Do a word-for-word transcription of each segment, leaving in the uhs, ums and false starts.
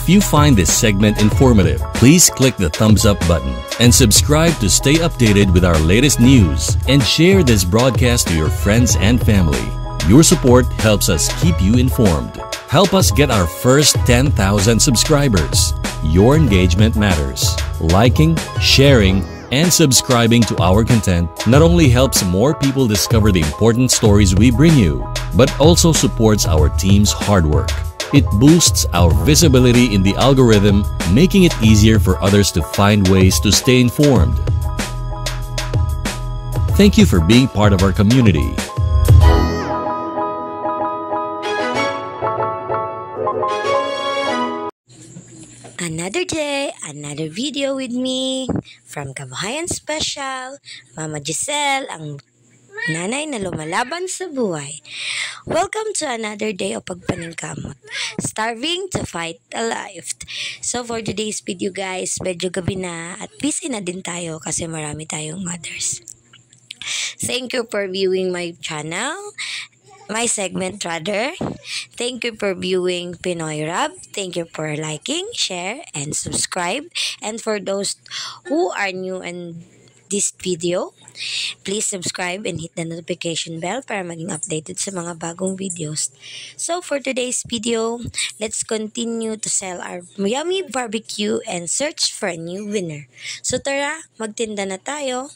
If you find this segment informative, please click the thumbs up button and subscribe to stay updated with our latest news, and share this broadcast to your friends and family. Your support helps us keep you informed. Help us get our first ten thousand subscribers. Your engagement matters. Liking, sharing, and subscribing to our content not only helps more people discover the important stories we bring you, but also supports our team's hard work. It boosts our visibility in the algorithm, making it easier for others to find ways to stay informed. Thank you for being part of our community. Another day, another video with me from Kabahayan Special, Mama Giselle, ang nanay na lumalaban sa buhay. Welcome to another day of pagpaningkamot. Starving to fight alive. So for today's video guys, medyo gabi na at busy na din tayo kasi marami tayong mothers. Thank you for viewing my channel. My segment rather. Thank you for viewing Pinoy Rap. Thank you for liking, share, and subscribe. And for those who are new in this video, please subscribe and hit the notification bell para maging updated sa mga bagong videos. So for today's video, let's continue to sell our yummy barbecue and search for a new winner. So tara, magtinda na tayo.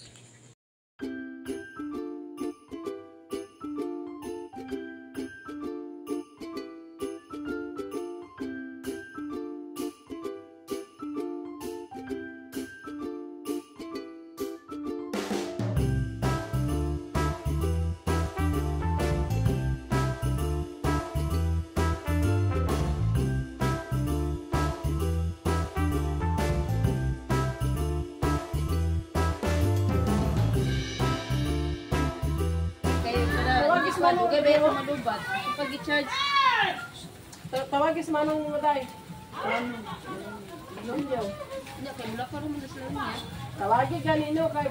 Okay, pero madubat. Pag i-charge, tawagis manong maday. Inom daw. Hindi, kaya mula pa rin mo sa niya. Tawagin ganino kay...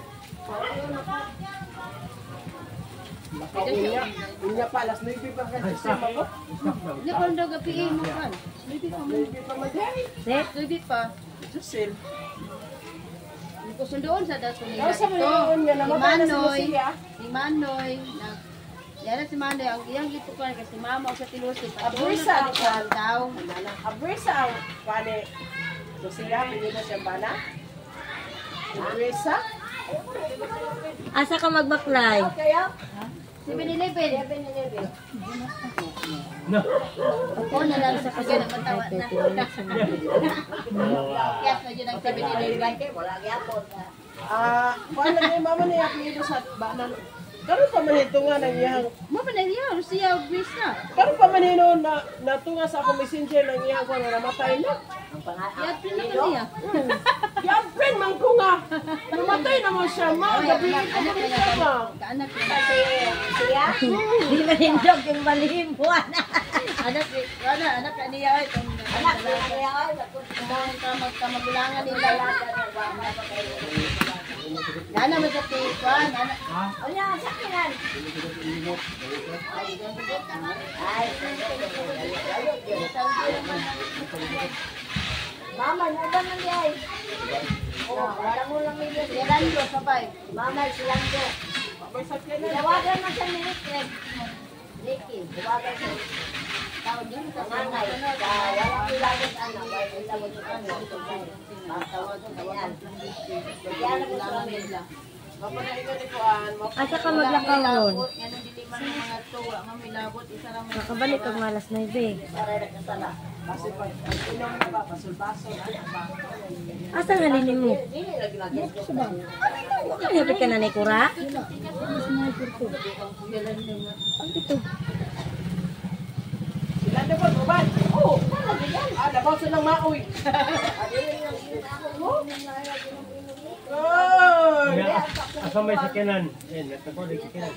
Unya, unya pa, alas nueve pa kasi siya mo. Hindi, kung daw gapiin mo pa. nueve pa mo. nueve pa maday. nueve pa. Jusel. Hindi ko sundoon sa dato nila ito. Si Manoy, si Manoy, yan si Manoy, ang iyang gitukan kasi mama o sa tilusi. Abrisa ang daw. Abrisa ang pane. So siya, pinili siyang bana. Abrisa. Asa ka magbaklay? seven eleven. seven eleven. Ako na lang sa kasi nagmatawa na. Yes, na dyan ang seven eleven. Ah, paano yung mama niya pinili sa bana? Karon pa man ito nga nang iyang... Mama na niya, siya Greece na. Karon pa man ito na natunga sa akong messenger ng iyang kung namatay na. Ang pangalan? Yadprin na ka niya. Yadprin, man ko nga. Namatay naman siya, ma. Gabi ito ko siya, ma. Kaanak niya. Siya? Hindi na hindog yung malimuan. Anak niya, anak niya. Anak niya. Anak kamagulangan nila. Nana magati kuan anak. Onya sakinan. Ay. Mama naban man di ay. Oh, wala mo lang niya. Yaran ko sabay. Mama silang ko. May sakinan. Tawagan man sa minute. Leki, tawagan ko. Tawag din sa nanay. Wala ko lagos anak, wala lagos anak. Tawag ko tawagan. Yan ko sa nila. Asa ka maglakaw ron? Yan ang dili man mga tuwa nga milabot isa lang. Makabalik kag malas na ibe. Kasi pag inom ba pasul-pasul ana. Asa nga linin mo? Kapit ka na ni Kura? Ang dito. Sila dapat uban. Oh, ah, dapat silang maoy. Oh, asa may sakinan? Eh, nagtapos ng sakinan.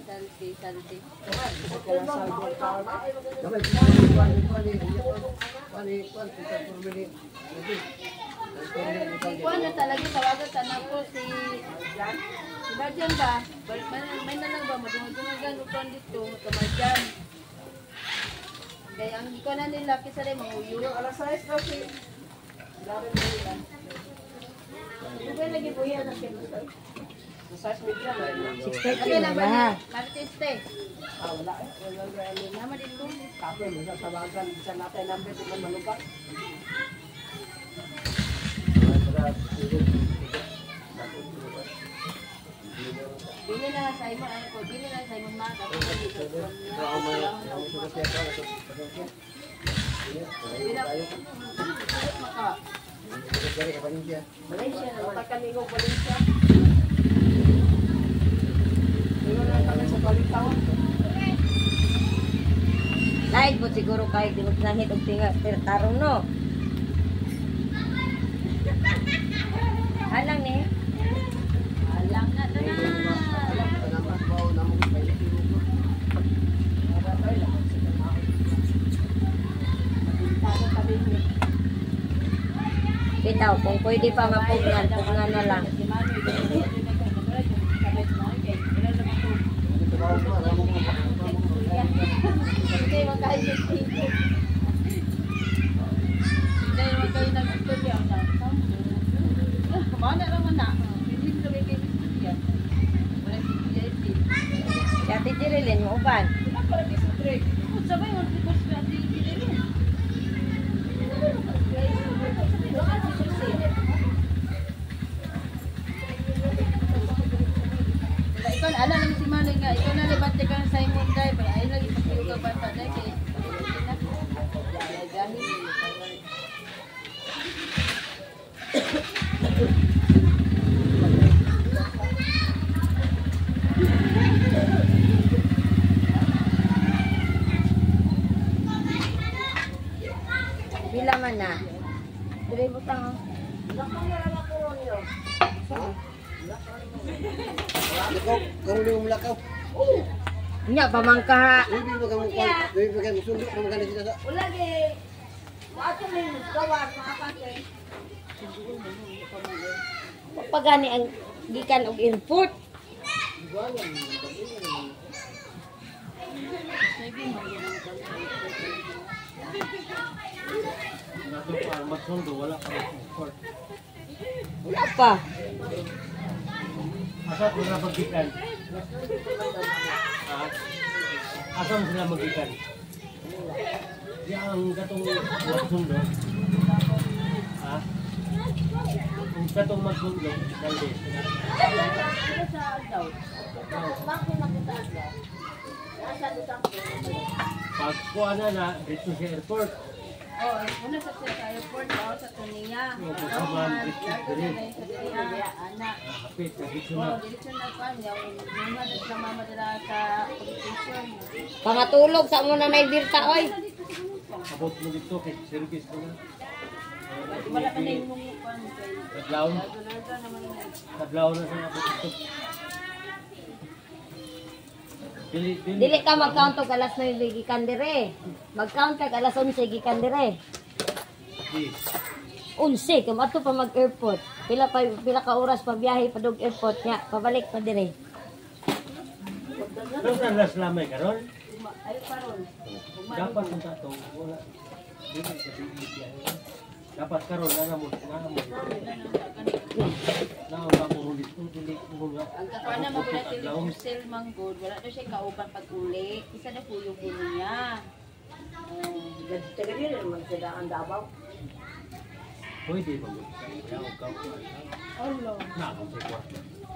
Kuan na talaga tawagan tanan ko si Jan. Si Jan ba? May may na lang ba madungag-dungan upan dito, kamadyan. Kaya ang ikaw na nila, kisa rin mga uyo. Alas sais kasi. Larin mo yan. Ito ba lagi po yan? Sais media na yun. six thirty Okay na na ba ba? niya? Maritiste. Ah, wala eh. Wala wala. Nama din po. Kapo, nasa tawagan. Bisa natin ang beto man malupak. Bili na lang sa imo, ano po, bili na lang sa imong mga kapag Malaysia na Matakan ningo Valencia. Tingnan lang kami sa Balitawan. Lain po siguro kahit di magnahit og tinga tarong no. Alang ni. alam na to na. Bitaw kung pwede pa mapugnan, pugnan na lang. Hindi mo kayo dito. Hindi mo kayo nag-studio. Kumana naman na. Hindi mo kayo nag-studio. Wala si P I C. Si Ate Jerilyn mo uban. Sabay mo, because si Ate Jerilyn. Ikaw, ala lang si Malay nga. Ikaw na libat ka sa Simon Day. Pero ay lagi pagkiyo ka bata day. Kaya gahit. Bila man na. Dire mo tang. Lakaw, karon yung lakaw. Nya pamangka ha. Hindi mo kamu kon, hindi mo kamu sundok mo kanina sila sa. Wala ge. Wato may gawa mga kapatid. Pagani ang gikan og import. Nato pa magsundo wala pa support. Wala pa. Asa ko na magikan? Ah. Asa mo sila magikan? Yang katong magsundo. Ha? Ang katong magsundo, dalde. Sa daw. Bakit nakita daw? Asa dito ang Pag kuha na na, dito sa airport. Oh, una sa sa airport daw sa Tunia. Oo, sa mga Sa Tunia, anak. Kapit, dito Oh, na. dito na pa niya. Mama dito sa mama dila sa politician. Pangatulog sa mo na nay birta oy. Abot mo dito, kay service mo na. Wala pa na yung mumukan kay. Kadlaw, Dolarga naman na. kadlaw na sa abot dito. Dili, dili. Dili ka mag-count og alas nine gikan dire. Mag-count ka alas eleven gikan dire. Di. Unse kung ato pa mag-airport. Pila pa pila ka oras pa biyahe padug airport nya, pabalik pa dire. Pero sa las lamay karon, Ay paron. dapat ang tato, wala. Dili sa bibig yan. Dapat karon na namo, na namo. Na ang mo dito, dili mo nga. Ang kakuha na magulat yung sale manggod, wala na siya kauban pag-uli. Isa na po yung puno niya. Taga dire man sila ang Davao. Pwede ba mo? Yaw ka. Allah. Na ako sa kwarto.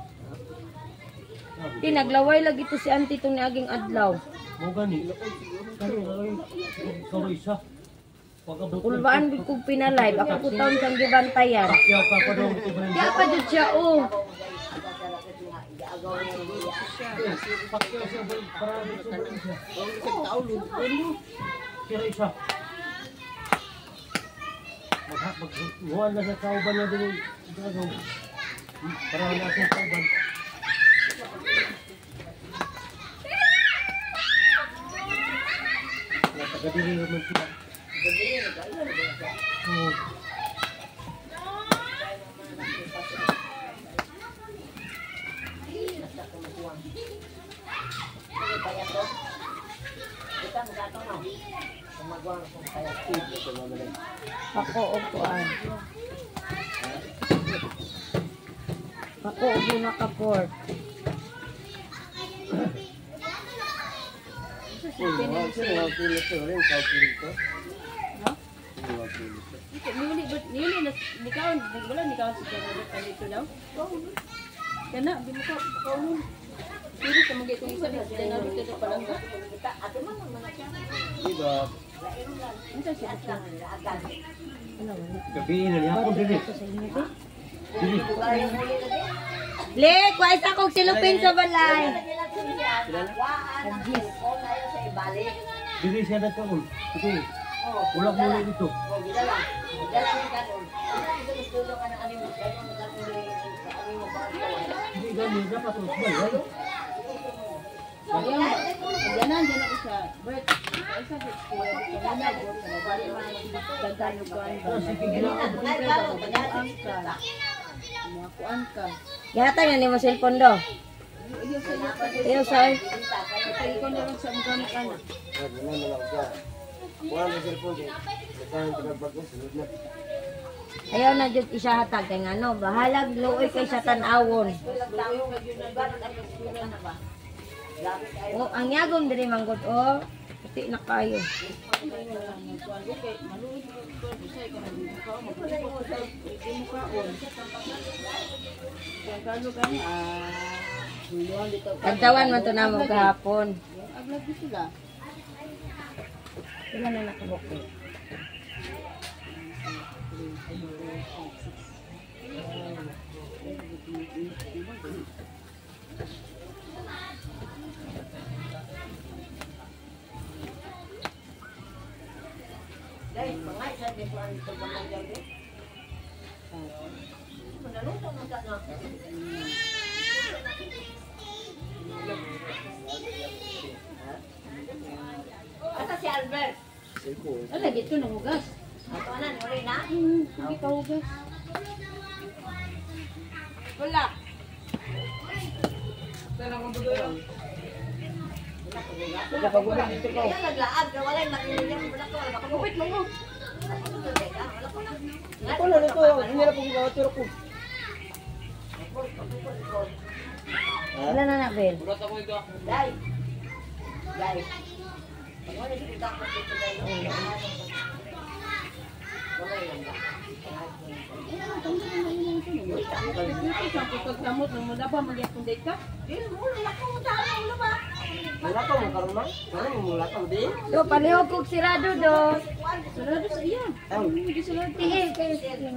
Di naglaway lagi to si auntie tong niaging adlaw. Mo gani. Kani ay sorry sa. Pagabot. Kulbaan gid kog pinalive, ako ko taon sang gibantayan. Yaw ka pa dong to bren. Kaya pa jud siya oh. Pakyo sa para dito siya. Taulog. Kira isa. Magha maghuan na sa kauban na din. Para na sa kauban. Tagadiri naman sila. Oo. Ako o kuan. Ako o ginaka-pork. Gabiin na niya ako dili. Dili. Lek, wais akong silupin sa balay. Dili siya na taon. Sige. Ulak muna dito. Hindi gani dapat terus bayar. Diyan na, diyan ako sa Bert. Isa ko ko kanina go sa bali man dagdag ko ang mga kuan ka. Yata nga ni mo cellphone do. Iyo say. Tay ko na lang sa mga kana. Ayaw na jud isa hatag kay ngano, bahalag luoy kay sa tan-awon. Oh, ang yagom diri manggod oh. Puti na kayo. Kantawan man to namo kahapon. Sila na nakabok ko. Guys, mga isa din po ang pagkakamang gabi. Manalutong mo ka na. Asa si Albert? Ala dito na hugas. Ato na, nuri na? Hmm, hindi ka hugas. Wala. Kaya naglaag, wala yung makinig wala ko, wala ko. Kupit mo mo. Ako na nito, hindi na pong gawatiro ko. Wala na na, Bel. Dai. Dai. Wala dito dapat dito dai. Wala yan ba? Pagkamot mo na ba magyapon date ka? Wala ko mo tao, wala ba? Wala ka mo karon na? Wala mo wala ka di. Do palihog kog sirado do. Sirado sa iya. Ay, Hindi sirado tiil kay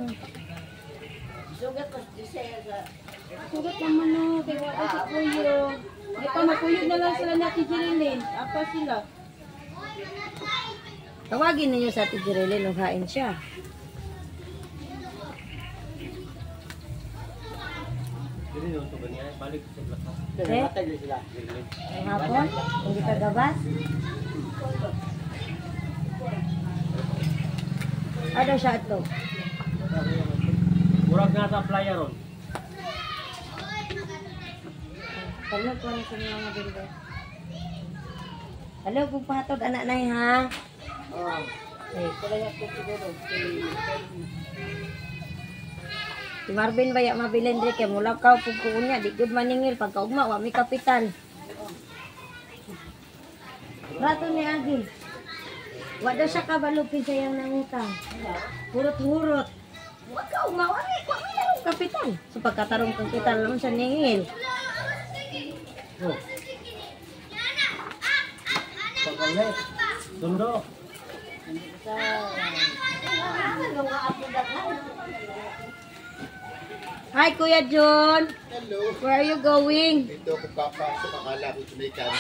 Sugat ko di siya sa sugat naman no kay wala sa kuyo. Di pa makuyog na lang sila na Tijirilin. Apa sila? Tawagin niyo sa Tijirilin nung hain siya. dili yung to niya, balik sa lakas. Eh? Matay din sila. Ang hapon, hindi ka gabas. Ano siya ito? Murag na sa playa ron. Hello po na sa mga bildo. Hello kung pahatod anak na ha. Oh. Eh, si Marvin baya mabilin diri kay mulakaw pug kuunya di gud maningil pagkaugma wa mi kapital. Rato ni Agil. Wa daw siya kabalupin sa iyang nangutang. Hurot-hurot. Wa ka ugma wa mi wa mi tarong kapital. So pagkatarong kapital naman siya ningil. Oh. Pagkalit. Dundo. Hi Kuya John. Hello. Where are you going? Ito ako papasok. Akala ko tumikan.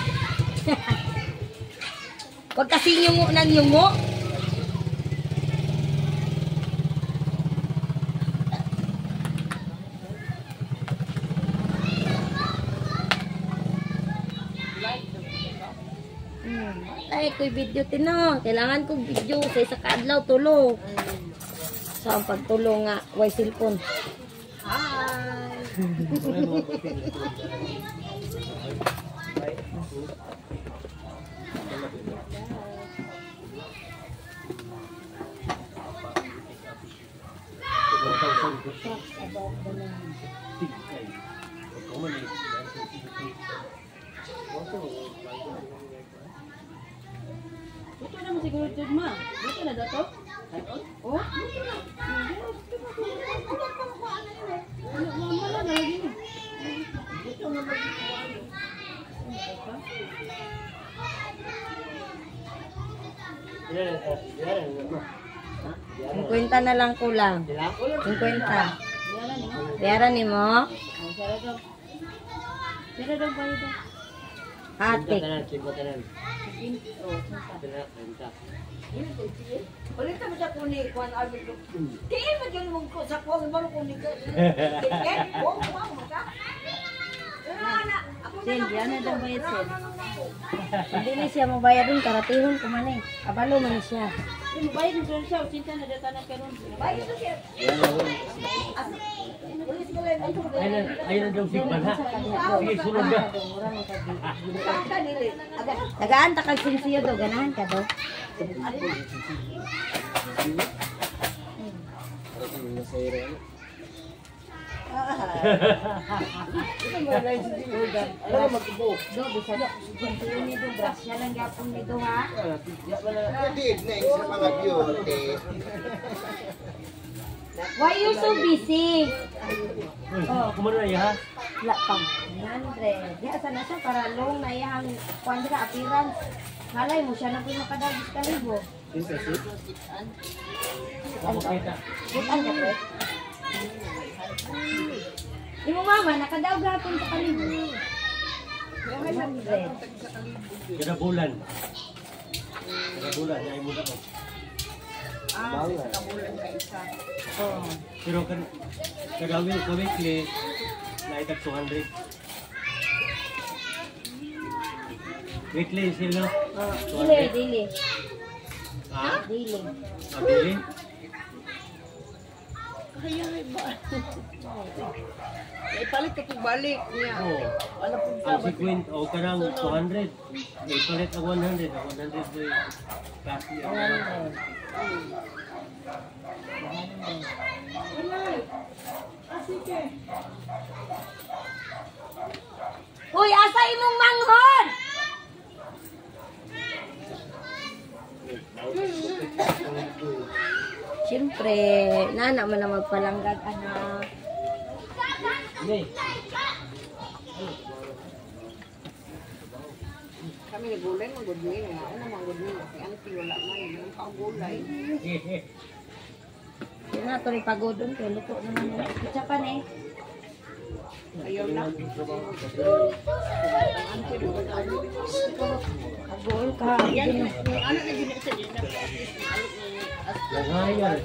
Huwag kasi yungo ng yungo. Hmm. Ay, ko'y video tinong. Kailangan kong video sa isa kaadlaw tulo. Sa ang pagtulo nga, way cellphone. thousand ko. Tigay. Kung man eh. Ito naman siguro ito, ma. Dito na dato? Oh? Ano, mama lang, lagi na. Ito na lagi. Cinquenta na lang kulang. Cinquenta. Bayaran ni mo? Pero daw ba ito? Ate. Ulit na siya kuni kuan abi ko. Di man gyud mo ko sa kuan mo kuni ka. Tiket, oh, wow, maka. Sen, yan na daw bayad, Sen. Hindi na siya mabayad dun, karatihon ko man eh. Kabalo man siya. Yung bayad nito siya, cinta na data na karon. Bayad to siya. Ulit ko lang ito. Ayun ayun daw sigban ha. Sige sunod na. Pagka dili. Aga. Tagaan takag sinsiyo do, ganahan ka do. Ano magkubo? Do, bisa do. Sinsiyo ni do, grasya lang yapon ni do ha. Did next sa mga beauty. Why you so busy? Oh, kumano na ya? La pang one hundred. Di asa na siya para long na iyang kwandra appearance. Halay mo siya na po makadagis kalibo. Ako kita. Bukan ka pre. Imo mama nakadaog gapon sa kalibo. one hundred. Kada bulan. Kada bulan ay mo daw. Ah, sa bulan ka isa. Oh. Pero kan kada week ka weekly na itak two hundred. Weekly sila. Oh, dili, dili. Ah, Dili. abili. Kaya may ba? Ipalit ka itong balik niya. Oh. Ano po Ang sequence o kanang two hundred. Ipalit ang one hundred, ang one hundred boy. Kasi one hundred. Uy, asa imong manghod? Siyempre, nana man na magpalanggag, anak. Ni. kami nagulay, magudmin nga. Ano magudmin? Kasi ano wala man. Yung pagulay. Yun na, ito rin pagodon. Kaya luto naman yun. Kitsa pa na eh. Ayaw na. Agol ka. Yan, yung ano na yun sa din. Langayan.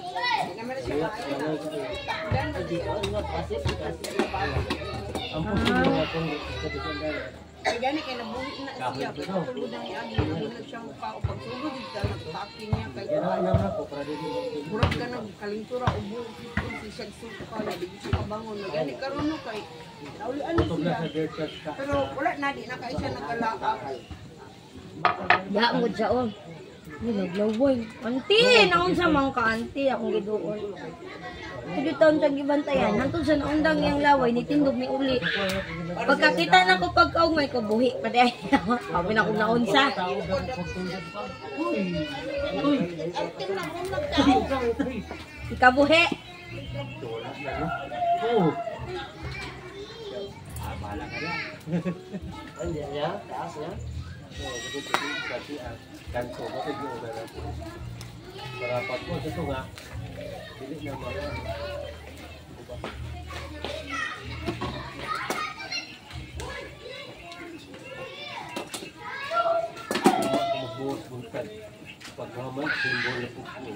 Ang puso mo atong kapitan. Ay, gani kaya nabuhi na siya. Pagkulod ang iagi. Hindi na siya mukha o pagsugod. Ika nagtaking niya. Kaya Yan na na ko para dito. burag ka nagkalintura o buhok. Si siya suko ka. Hindi siya kabangon. Gani karoon no kay. Naulian na Ito na siya. sa dirt ka. Pero wala na. Di na kaya siya nagalaka. Ya, ang good siya, oh. Hindi, naglaway. Auntie! Naon sa mga ka-auntie. Akong gidoon. Hindi taon siyang gibantayan. Hantong sa naundang yung laway, nitindog ni uli. Pagkakita na ko pagkaugmay ko, buhi pa di ay. Sabi na kong naunsa. Uy. Ikabuhi. Oh. Ah, bahala ka na. Hindi niya, taas niya. Oh, betul betul kasi ang kanto mo sa iyo na natin. Marapat mo sa tunga. Dili na mga bubuhat buntan. Paghaman, simbol na puso.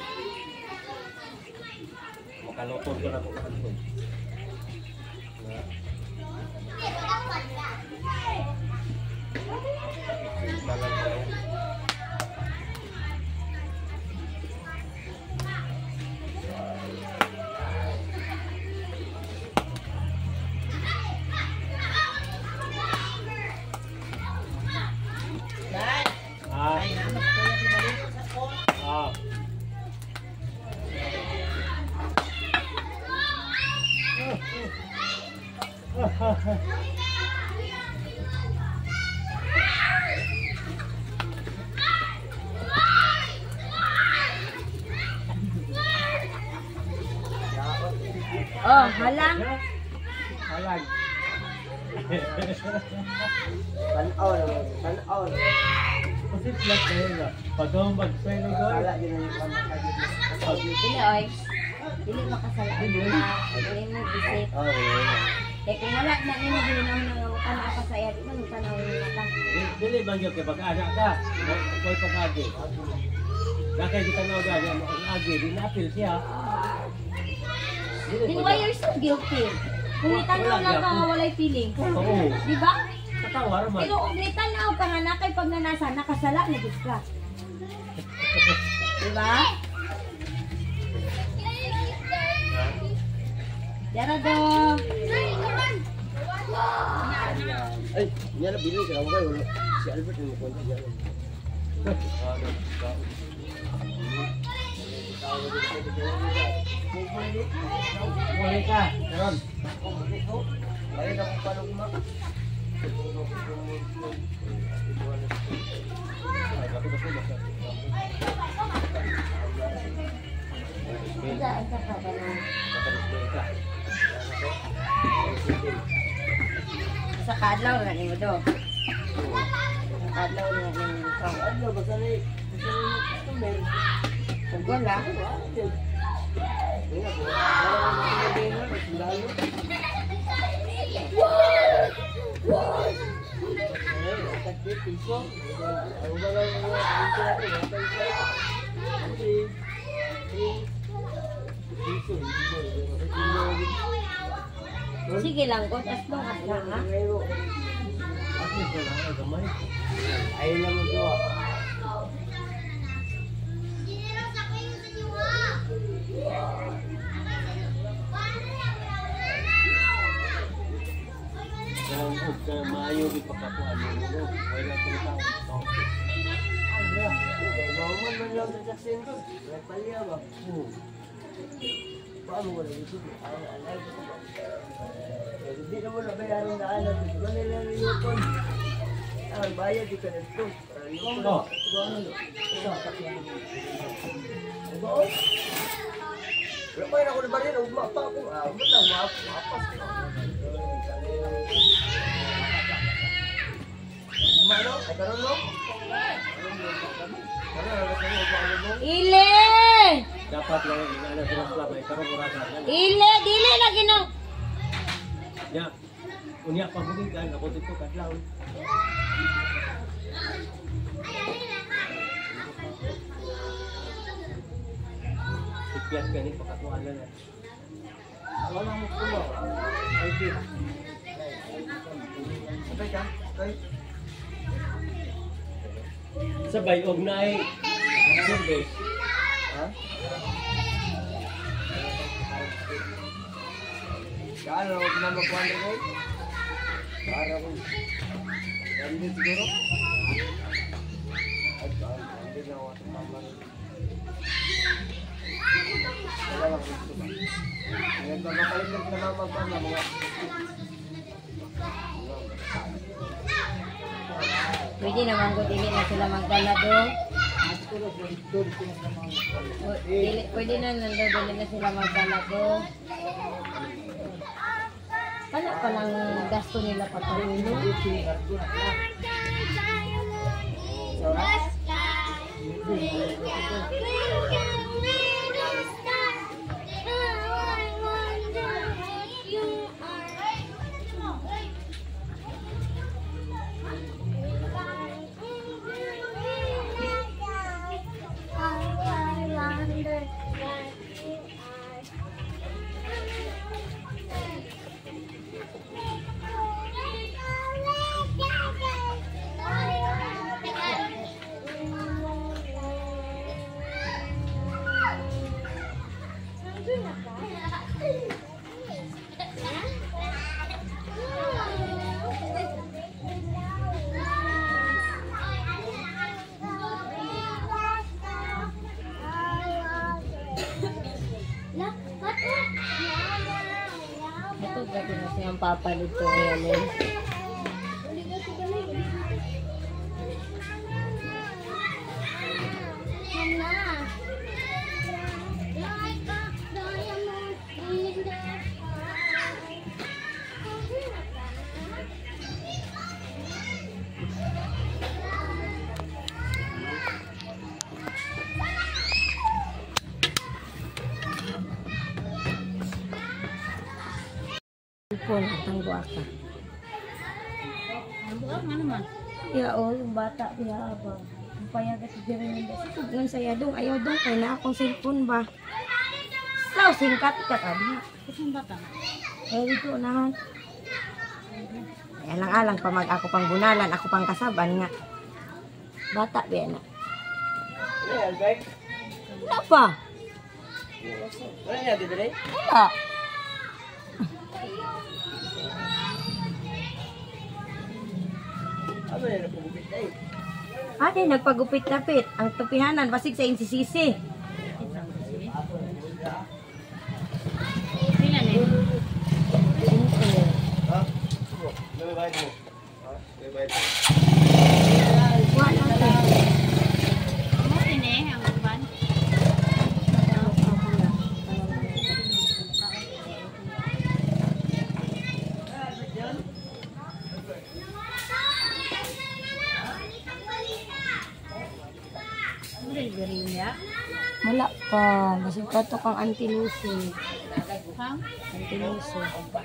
Makalotong ka na po kanto. Ah. Ah. Oh, halang. Halang. Tanaw naman, tanaw. Kasi flat na yun ah. Pag ako mag-spray ng goal. Wala din ang pamakalit. Dili, oy. Dili makasala. Dili mo visit. Oo, wala. Eh, kung wala na nyo na dili naman ang tanaw ka sa iya, di man yung tanaw yung mata. Dili bang yun, kaya pag-anak ka, ikaw pag-agi. Nakay di tanaw ka, ang agi, di napil siya. Then why you're so guilty? Kung itanaw lang ka nga walay feeling. Oo. Di ba? Katawar man. Pero kung itanaw ka nga nakay pag nanasa, nakasala na gis ka. Di ba? Yara do. Ay, niya na bilhin ka kayo. Si Albert yung konti niya. Mulai ka, Aaron. Ay, na kung paano kumak. Saan ka pa ba na? Sa kadlaw na ni mo do. Sa kadlaw na ni mo. Ano ba sa ni? Sa ni Kung wala, sige lang ko, as long as lang ha. Ayun lang mo. Ang ka maayo di pagkakuan mo. Wala ko ta. Ano? Mo man lang sa sendo. Wala palya ba? Paano wala dito? Alay ko ba? Hindi na mo na bayaran na ano. Di ba nila nilipon? Ang bayad di ka nito. Ano? Ano? Ano? Wala pa rin ako na barin. Ugma pa ako. Ah, ba't lang mapas? Malo? Ay karon no? Ile! Dapat lang yung ano sila club ay karon orasa. Ile! Dili na ginang! Ya. Unya pa bugid kan ako dito kadlaw. Sipiat kani pakatuan na. Wala mo kulo. Ay di. Sabay ka? Kay. Sabay og naay service. Ha? Kano og na magkuan ko? Para ko. Hindi siguro. Ay, hindi na ako tama. Wala lang gusto ba? Ngayon ba makalit na mamagpan na mga Pwede naman ko dili na sila magdala do. O, dili, pwede na nando dili na sila magdala do. Kala palang gasto nila patuloy. Ito lagi na siyang papalit ko yan eh. Pun tanggo aka. Ang buak nga naman. Ya oh, yung bata ya ba. Payaga si Jeremy kasi ngan saya dong ayaw dong kay na akong cellphone ba. Saw singkat ka tadi. Kusang bata. Eh dito naman. Alang alang pa mag ako pang bunalan, ako pang kasaban nga. Bata ba na. Ayan, Beck. Wala pa. Ano niya, Didre? Wala. Ano yan, napagupit na eh. Ate, nagpagupit-lapit. Ang tupihanan, basig sa insisisi. Ilan eh? Ha? May bayad mo. Ha? May bayad mo. Wala na. Ano din eh, ang uban? Wala pa. Basig pa ito kang anti-lucy. Pang? Anti-lucy.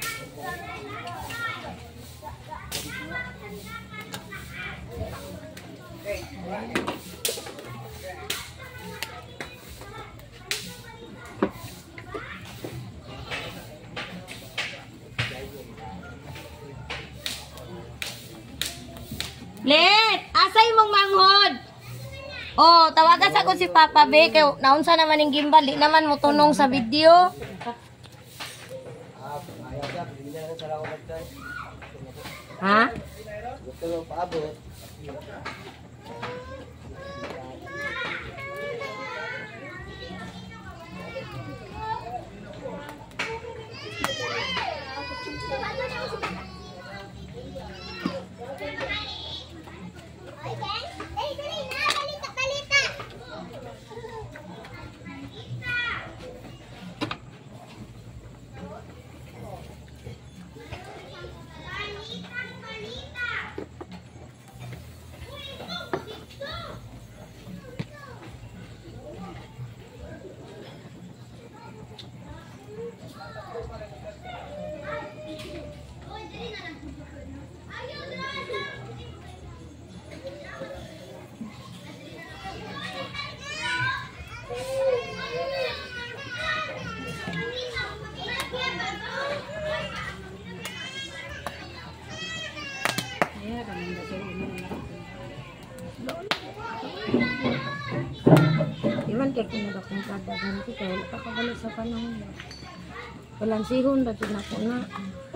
Let! Asay mong manghod! Oh, tawagan sa ko si Papa Be. Kaya naunsa naman yung gimbal. Di naman mo tunong sa video. Ah, ayaw ka. Hindi na lang sarang ulit tayo. Ha? Gusto mo paabot. Iwan kaya kinada kong kadagan ko kaya wala ka kabalik sa panahon. Walang sihon, dati na ko na.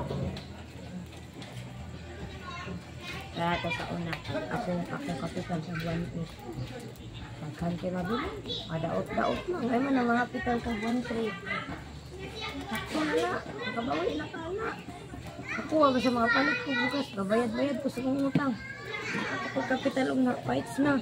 Kaya ito sa una, akong, akong kapital sa buwan ko. Pagkante mabili, madaot-daot lang. Ngayon man ang mga kapital sa buwan ko. Ako na na, nakabawi na ka na. Ako, wag sa mga palit ko bukas, babayad-bayad ko sa kong utang. Ako kapital ang na-fights na.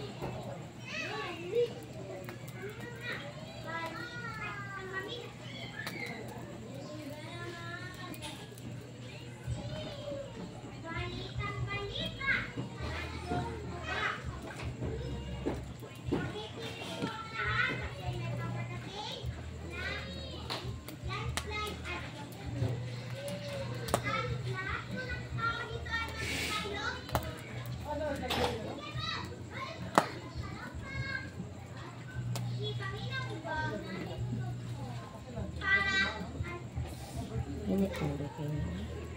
Ini udah kayaknya.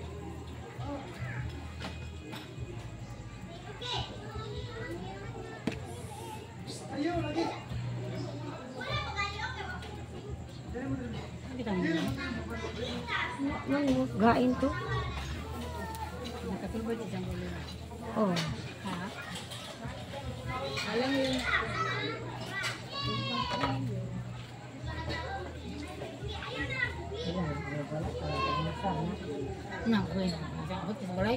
Mana gain tuh? Nakatulbad isang ulo. Oh. Ha? Alam mo yun. Ilan? Nah, gue nak buat boleh.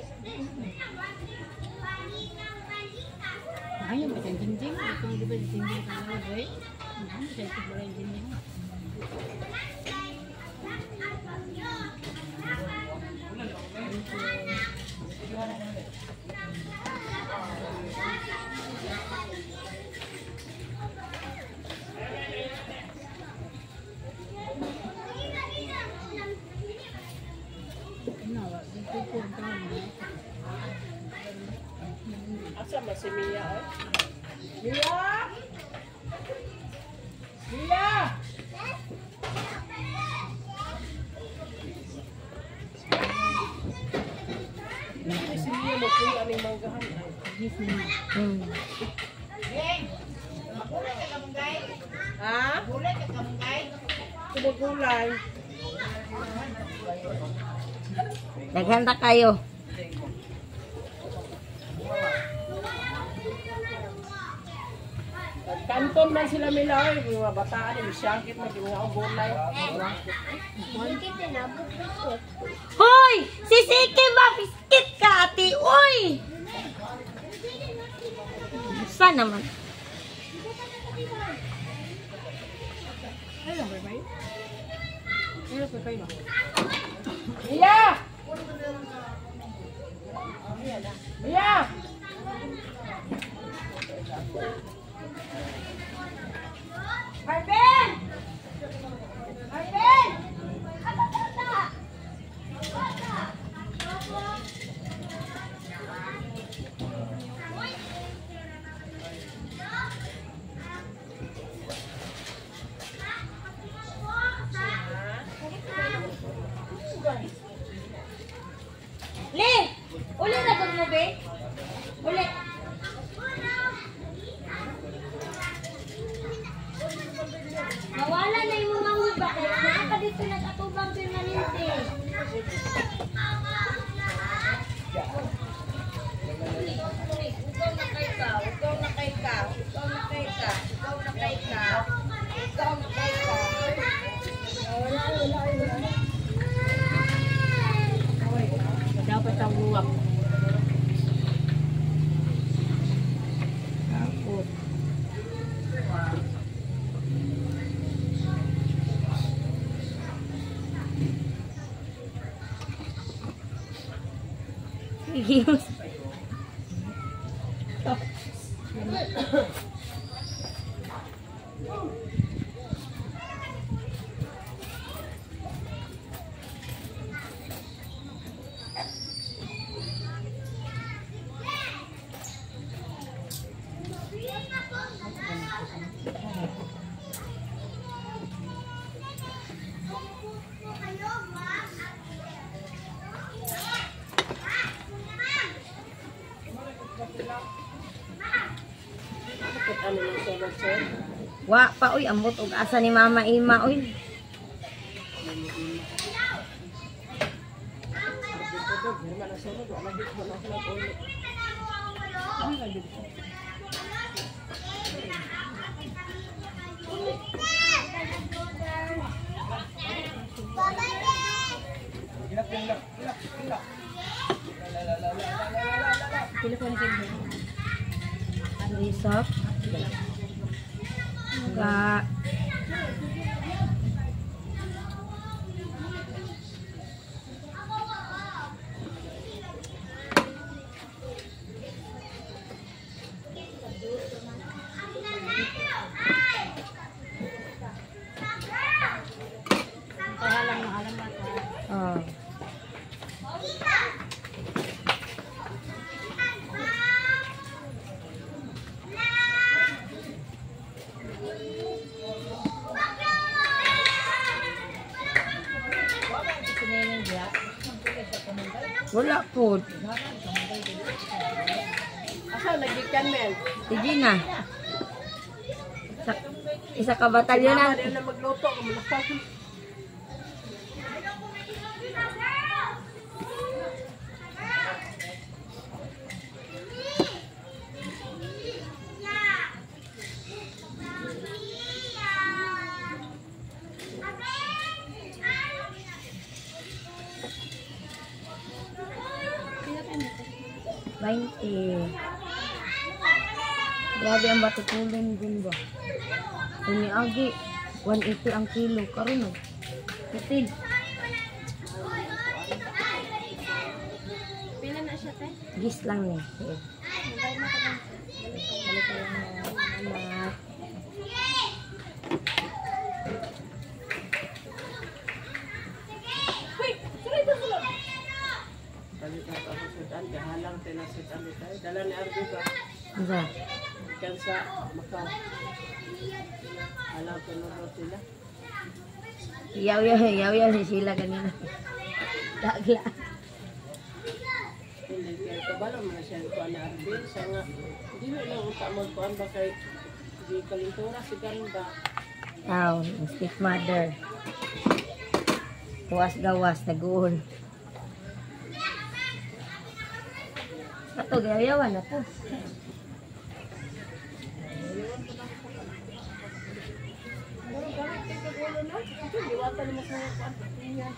Ayo macam cincin, itu juga cincin kalau gue, nah saya boleh cincin. Asa ba si Mia eh? Mia! Mia! Ay, si Mia mo po yung aming manggahan. Hmm. Ha? Gulay ka kamunggay? Kumagulay. Naghanda kayo. Kanton man sila Mila, yung mga bataan, yung syangkit na, yung mga gulay. Hoy! Sisiki ba? Biskit ka, ate! Uy! Saan naman? Mia! Mia! Marvin! Marvin! Ano bata? Bata! Le! Uli na gud mo, be? Uli. Nawala na yung mga huba. Kaya pa dito nag-atubang permanente. Ikaw na kay ka, ikaw na kay ka, ikaw na kay ka, ikaw na kay ka, ikaw na kay ka. Dapat ang luwak. Takot. Sige. Ano yung seven sen? Wa pa, uy. Ambot og asa ni Mama Ima, uy. Risop. Enggak. Oh. Wala po. Asa nagbikan men? Sige na. Isa, isa ka batalyon na. Mama na magluto, kumulapag. twenty. Grabe ang batutulin din ba? Kung agi, one eighty ang kilo. Karoon o. Kapil. Pila na siya, te? Gis lang eh. Balik ka lang na. Anak. Balik na ako sudan, gahalang tinasudan dito. Dala ni Arby ba? Isa. Ikan sa Macau. Alam ko nung sila. Yaw-yaw, yaw-yaw si sila kanina. Dagla. Hindi kaya kabalo mga siya ko ni Arby. Siya nga, hindi mo lang utak magkuhan ba kay di kalintura si Ganda. Aw, stick mother. Tuwas gawas, nag-uol. Ato, gayawan na to. Diwatan mo sa kuhan.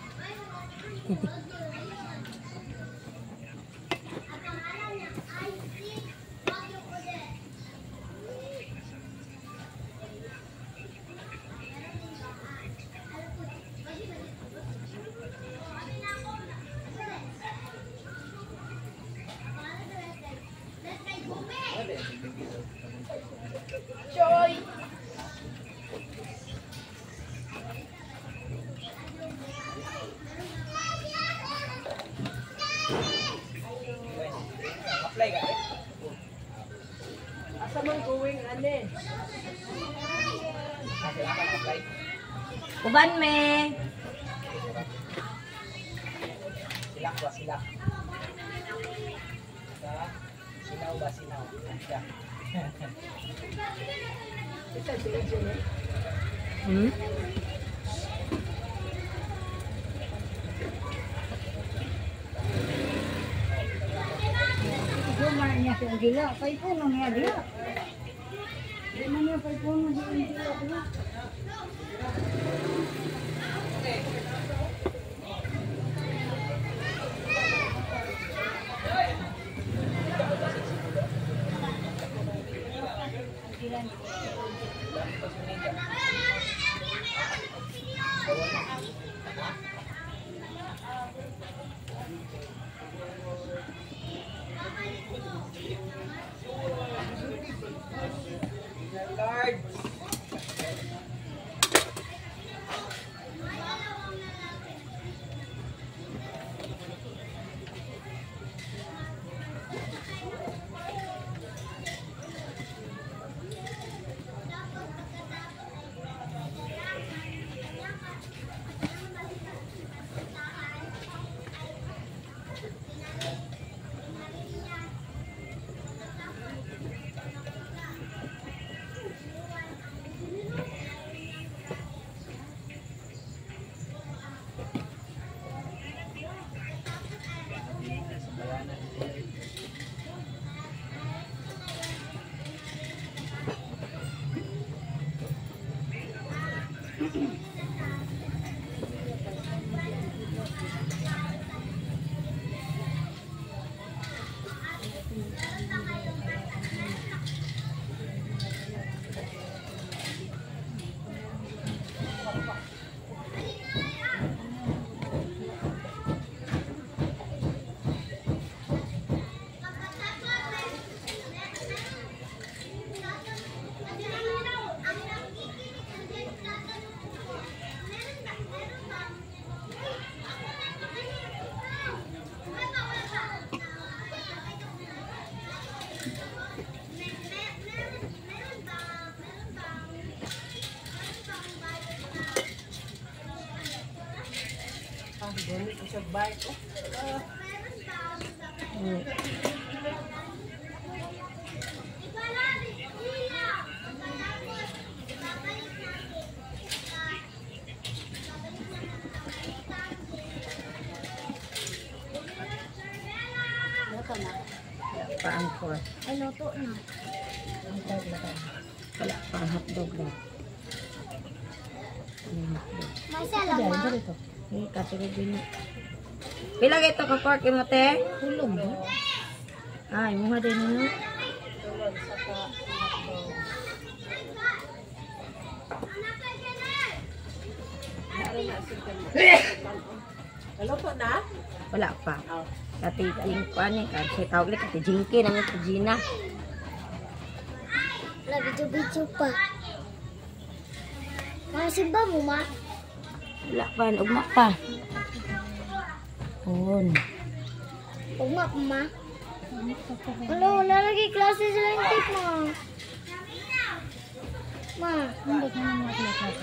Asa man going ane? Uban me. Silak ba silak? Sinaw ba sinaw? Ya. Ito si Ejo ne? Hmm? Gumar niya sa gila. Kay puno niya dia. Di man niya kay puno sa gila dia. Lord. Ganit ko sa bike. Oh. Hmm. Pa-angkor. Ay, luto na. Ang tawag na tayo. Wala pa ang hotdog na. Ano yung hotdog? May salam ma. Ito, ito. Eh, katigod din. Pila ito ka pork mo, te? Hulog ba? Ay, mo din no. Tulog sa ka hotdog. Naari na si Kamo. Naluto na? Wala pa. Oh. Kati ting ko ani kasi tawag ni kati Jinky nang ito Gina. Wala, video-video pa. Kasi ba mo, ma? Wala pa, ugma pa. On. Ugma pa, ma? Wala, wala lagi klase sila yung tip, ma. Ma. Hindi ka naman mga klase.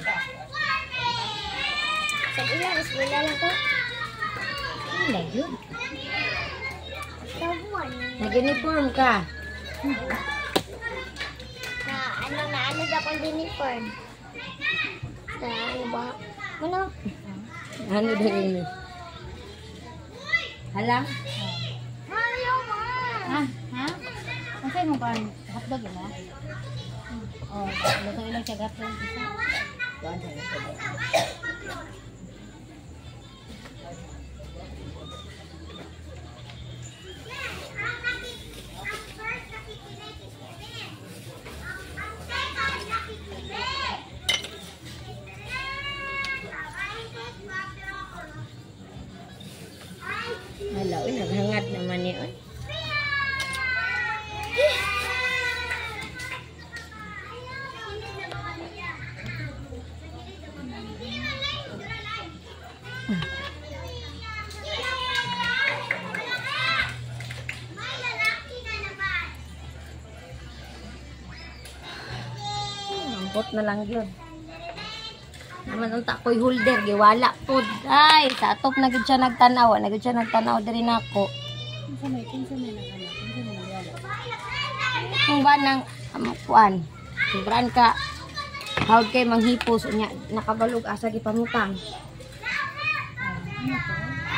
Sa ilang, iswila lang ko. Hindi, yun. Tabuan. Nag-uniform ka. Na, ano na, ano sa akong uniform? Na, ano ba? Ano? Ano din ini? Halang? Ayaw, ma! Ha? Ha? Masay mo ba ang hotdog yun, ha? Oh, luto ilang siya gato. Hala, uy, naghangad naman ni oy. Ambot na lang yun. Naman ang takoy holder, giwala po. Ay, sa atop na gud siya nagtanaw. Na gud siya nagtanaw diri nako. Kinsa may, kinsa may nakana, kinsa may nagwala. Kung ba nang amakuan, sobran ka. Hawag kay manghipos unya nakabalog asa gipamutang. Ano to?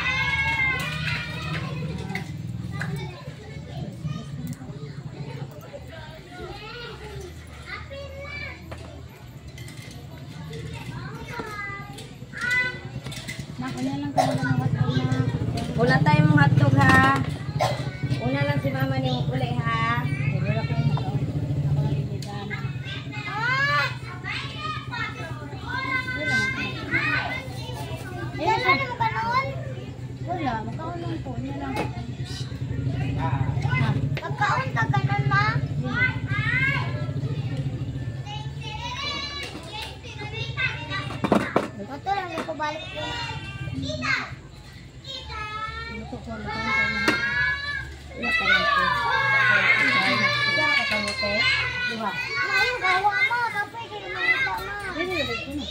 Nak, una lang ka na ng hotdog na. Wala tayong mga hotdog ha. Una lang si mama ni uli ha. Wala ko yung hotdog. Ako lang ilitan. Ayan, ano mo ka noon? Wala, makaon lang po. Una lang. Magkaon ka ganon, ma? Ito lang yung kubalik ko. Luto ko, luto ko. Wala ka lang po. Diyan ka kamuti. Diba? Ma, yung gawa mo. Kapay kayo mga ma. Dili, dili, dili.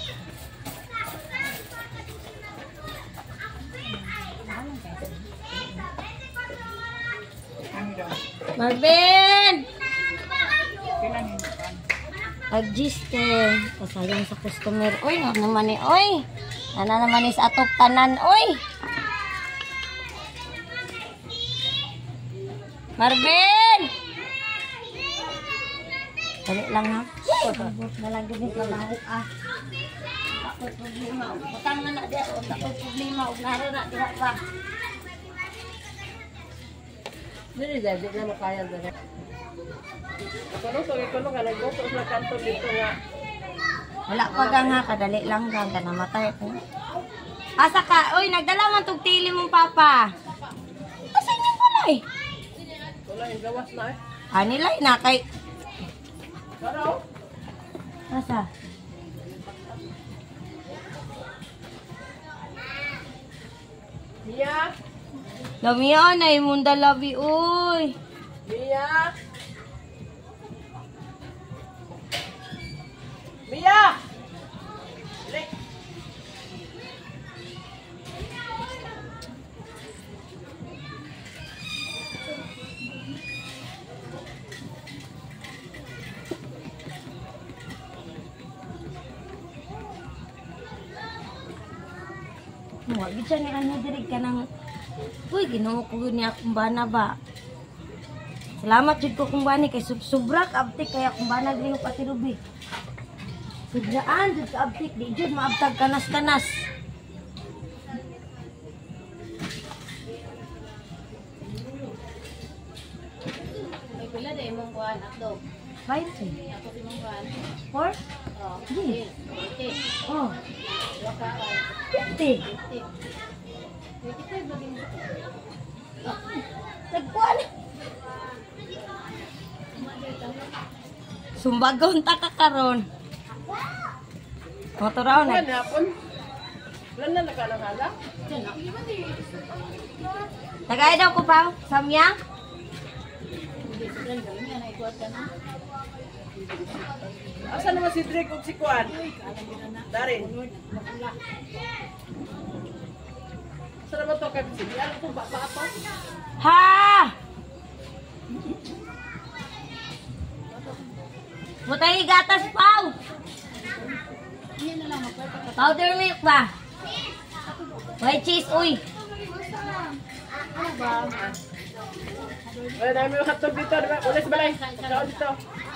Marvin! Agjiste. Kasayang sa customer. Uy, nga naman ni. Uy! Nana naman ni sa atop tanan. Uy! Marvin! Dali lang ha. Pagkabot na lang ganit na lahok ah. Ako'y problema. Putang na na diya. Ako'y problema. Huwag naro na diya pa. Dili dahil di na makaya dali. Ako nung tuloy ko nung nagluto sa kanto dito nga. Wala pa gang ha. Kadali lang gang. Kanamatay ko. Asa ka? Uy, nagdala man tong tili mong papa. Asa niyo pala eh? Wala yung gawas na eh. Anilay na kay... Para oh. Asa? Mia! Lamian ay munda labi uy. Mia! Mia! Lek! Wag gid siya ni ano diri ka nang uy Ginoo ko niya kumbana ba. Salamat jud ko kumbani kay sub subra ka abtik kaya kumbana diri pati rubi. Sudraan jud ka abtik di jud maabtag kanas-kanas. imong kuan hotdog. twenty. Ako si imong kuan. four? Oh, Yes. fifty. Oh, Waka kuan. fifty. fifty. twenty-five lagi mo. Nagkuhan. Sumbagon ta ka karon. Motoraw na. Kuan hapon. Wala na nakalang-hala. Tagay daw ko pa, samyang. Hindi sila gawin nga na ikuat ka na. Asa naman si Drake ug si Kuan? Darin. Asa naman to kay si Alam ko ba ba ako? Ha! Butay gatas pau. Yan na lang magpapakata. Powder milk ba? White cheese, uy. Ano ba? Wala na may hotdog dito, diba? Ulis balay. Kao dito.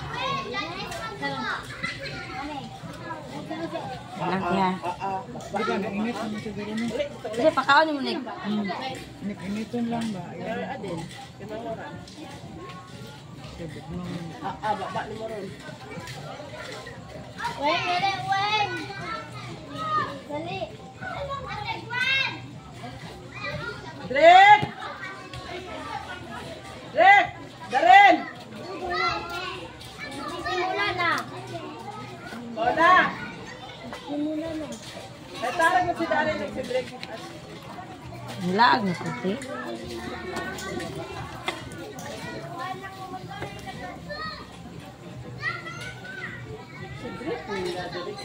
Lang ya. Ah, ah. Kasi pakaon mo nig. Ay, adin. Pinangoran. Ah, ah, baba ni mo ron. Wen, dali, wen. Dali. Drake! Drake! Darin! Simula na. Hola! Simula na. Ay, tarag mo si Darin at si Drake. Laag na puti. Si Drake, wala Drake.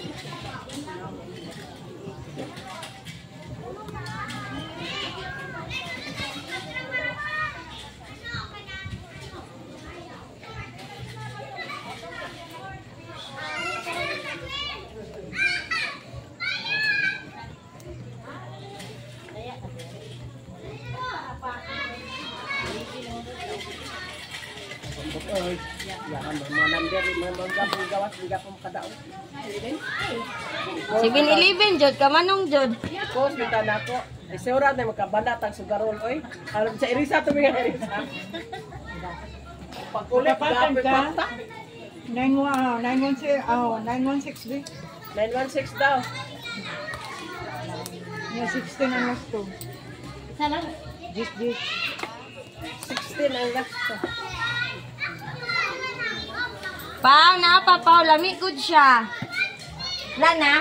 Oy, yaman mo manam diri mo mo gapon gawas gapon kadao. seven eleven jud ka manong jud. Kos bita nako. Ay sura na makabanat ang sugarol oy. Aron sa irisa to mga irisa. Pagkulit gape pata. nine one six oh nine one six di. nine one six daw. Yeah, sixteen ang last to. Sana. This this. sixteen ang last to. Pau na pa pau lami good siya. Wala na?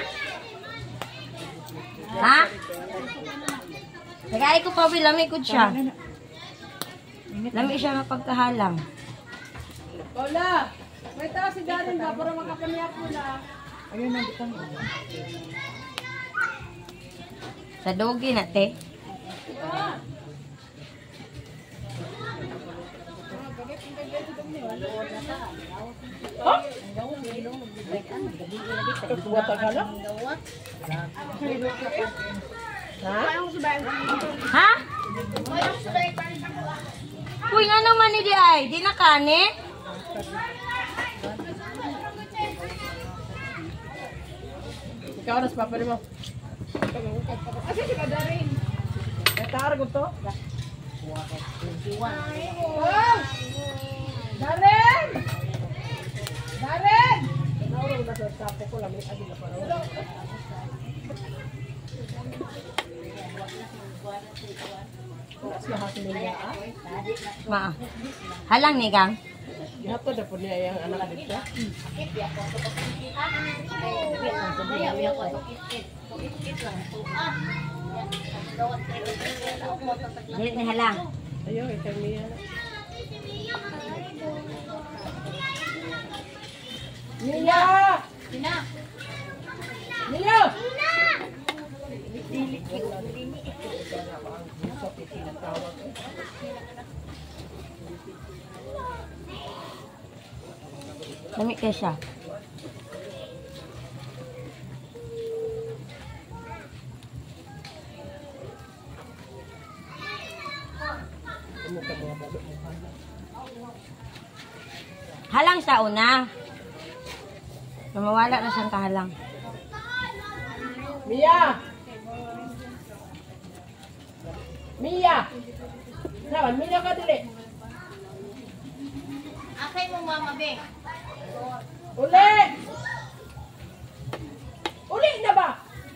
Ha? Tagay ko pa lami good siya. Lami siya mapagkahalang. Hola. May tao si Darin ba para makapaniyak mo na. Ayun na bitang. Sa dogi na te. Kedua tagala. Ha? Ha? Uy, nga naman ni di ay. Di na kani? Ikaw na sa papel mo. Asa si Darin? May tarag ko to. Wow! Darin! Darin! Nauro na sa tapo ko lang. Adi na para. Ma. Halang ni gang. Yato na po niya yung anak dito. Dili ni halang. Ayaw, ito niya. Mia! Sina. Mia! Lami kaya siya. Halang sa una. Mawala na siyang kahalang. Mia! Mia! Naman, Mia ka dili. Akay mo, Mama Be. Uli! Uli na ba?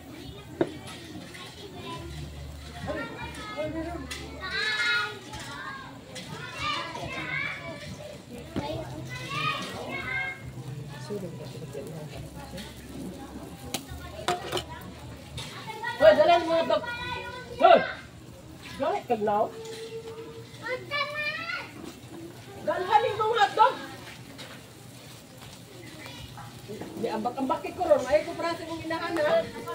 Hoy, dalan mo ito. Hoy! Galit ka na? Galhanin mo nga ito. Di ambak-ambakit ko ron. Ayaw ko prasa mong inahan, ha?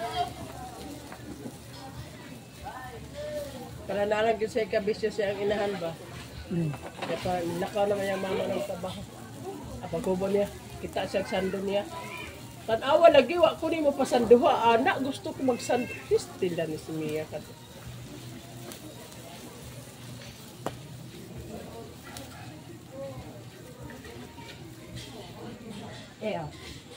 Para nalang yun sa'yo kabisyo siya ang inahan ba? Hmm. Kaya pa, nakaw naman yung mama ng trabaho. Apag-kubo niya. Kita siya sando niya. Tanawa lagi, wa ko ni mo pasanduha. Anak, gusto ko magsando. Still na ni si Mia ka. Eh, oh.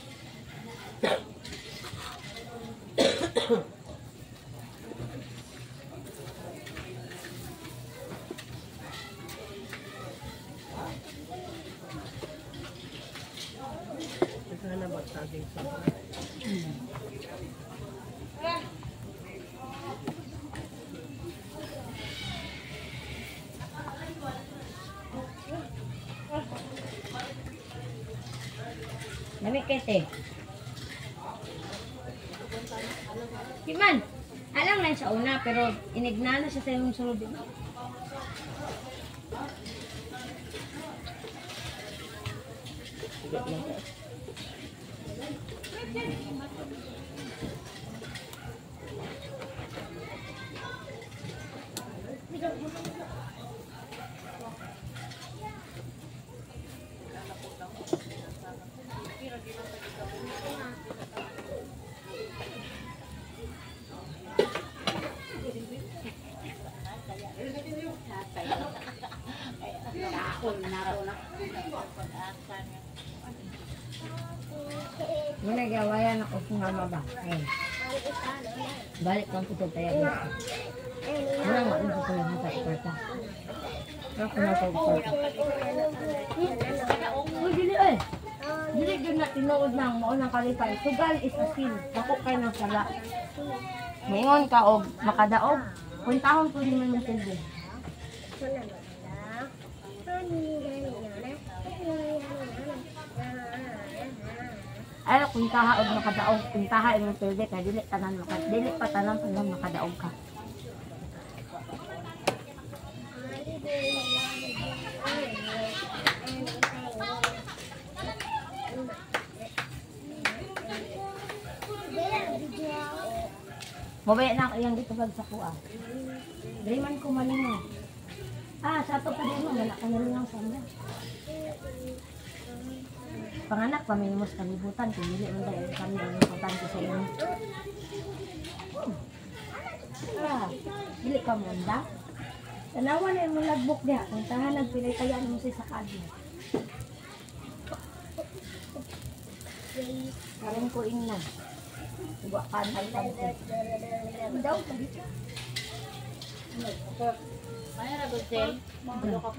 Sana ba saging sa Nami kete. Iman, alam na sa una pero inignana siya sa yung sulod. Muna gawayan ako kung nga ba. Ayun. Balik kang puto tayo dito. Muna nga kung puto yung hata iparta. Ako na ito iparta. Uy, dili eh. Dili yun na tinuod ng maunang kalipay. Sugal is a sin. Dako kayo ng sala. Maingon ka o makadaog. Puntahon ko din man yung tilde. Ay, kung kahaog makadaog, kung kahaog ng tilde ka, dili tanan maka, dili pa tanan pa lang makadaog ka. Mabaya na ako yan dito bag sa kuha. Driman ko malingaw. Ah, sa ito pa din mo, wala ka nalingaw sa mga. Panganak, paminimos kalibutan, kung hindi mo dahil kami ang importante sa inyo. Hmm. Ah, dili ka munda. Tanawa na yung lagbok niya, kung tahan nagpilay kayaan mo sa sakadyo. Karin ko ingnan. Iba ka ng tansi. Daw, tadi. Ano na gusel? Ano ka po?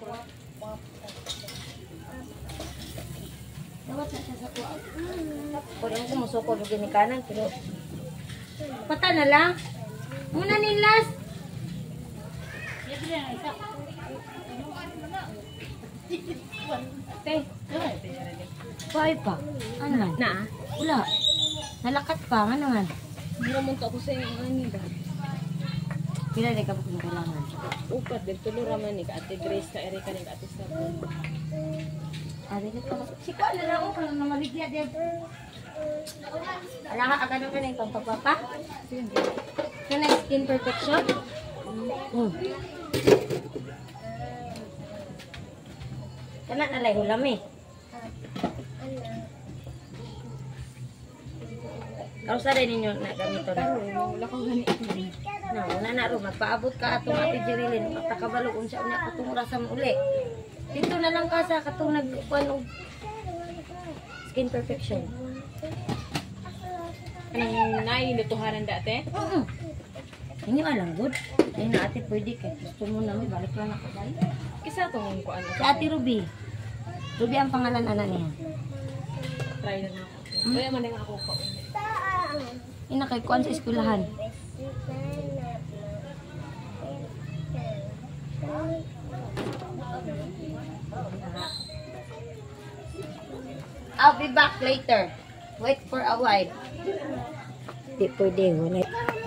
Dapat sa sa kuha. Kung yung kumusukod yung ginikanan, pero pata na lang. Muna nilas. Okay. Kuhay pa. Ano na? Na? Wala. Nalakat pa. Ano nga? Hindi mo ako sa yung ano ba? Pila na ka po kung kailangan? upat, dito raman ni ka Ate Grace ka Erika ni ka Ate Sabi. Ate dito ka. Siko na lang ako kung namaligya dito. Wala ka agad ka na itong pagpapa? Ka na skin perfection? Hmm. Kana nalay hulam eh. Kau sa rin ninyo na gamito na? Wala kang ganit. Na, una na ro, magpaabot ka atong Ate Jerilyn. Magtakabalo kung siya unya katong rasam uli. Dito na lang ka sa katong nagkuhan og skin perfection. Anong nailutuhanan dati? Oo. Hindi alam, good. Hindi na ate pwede kay gusto mo na may balik lang ako dahil. Kisa itong kuan. Si Ate Ruby. Ruby ang pangalan ana niya. Try na ako. Kaya man nga ako ko. Ina kay kuan sa eskwelahan. I'll be back later. Wait for a while. Di pwede, wala.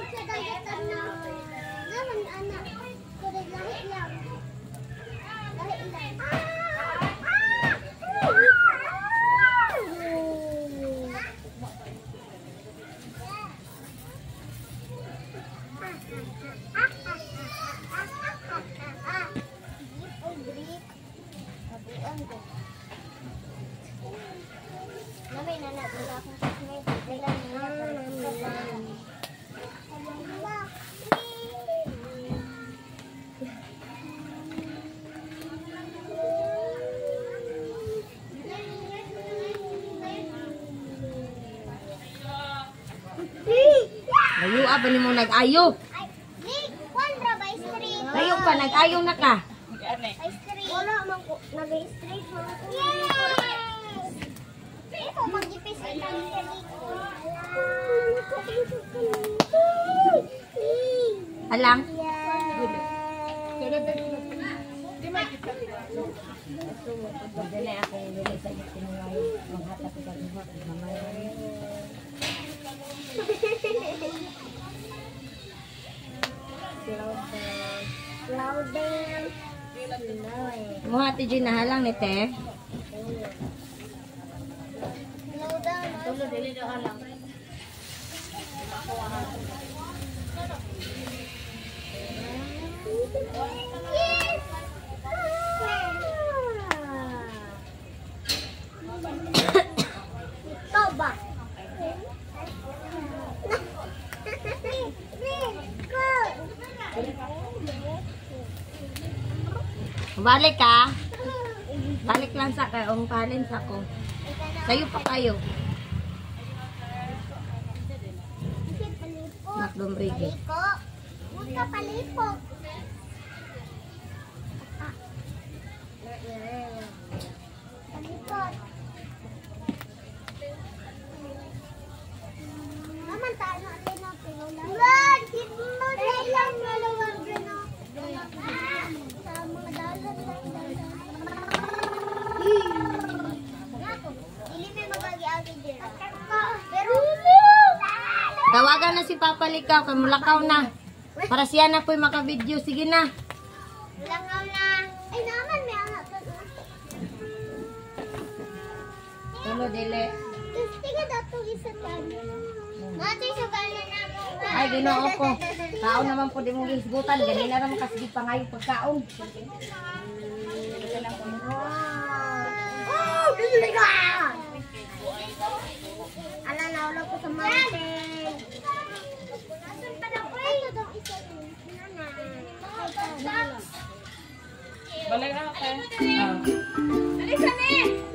Layo apa ni mo nag-ayo? Layo pa, nag-ayo na ka. Wala man ko, nag-straight man ko. Ito, mag-ipis ito sa Alang? Dali ako dili sa tinulay maghatap ka mo mamay. Mo ati Jin nahalang ni te. Tulo dili do halang. Toba. Balik ka. Balik lang sa kayong palin sa ko. Sayo pa kayo. Nakdong rigi. Huwag ka palipok. Palipot. Naman tayo natin na pinulang. Wag! Pinulang lang malawag yun o. Sa mga dalan lang dalan. Hindi may magagi-agi dyan. Pero... Tawagan na si Papa Likaw kay mulakaw na. Para siya na po'y maka-video. Sige na. Langaw na. Ay naman, may anak ka na. Tulo dili. Tiga dato isa tayo. Mati sa galan na ako. Ay, ginoo ko. Kaon naman po di mong gisgutan. Ganyan na naman kasi di pangayo pagkaon. Oh, dili ka! Ala na ulo ko sa mountain. Asan pa na ko? Ito daw isa. Nana. Balik ako kay. Dali sa ni!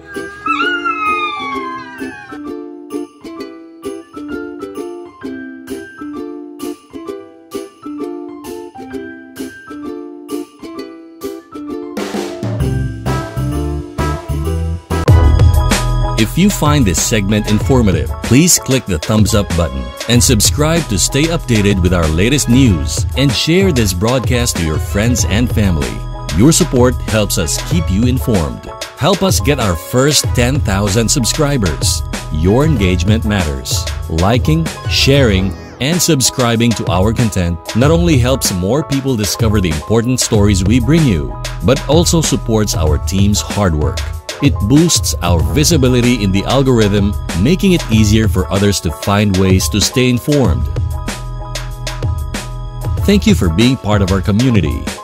If you find this segment informative, please click the thumbs up button and subscribe to stay updated with our latest news, and share this broadcast to your friends and family. Your support helps us keep you informed. Help us get our first ten thousand subscribers. Your engagement matters. Liking, sharing, and subscribing to our content not only helps more people discover the important stories we bring you, but also supports our team's hard work. It boosts our visibility in the algorithm, making it easier for others to find ways to stay informed. Thank you for being part of our community.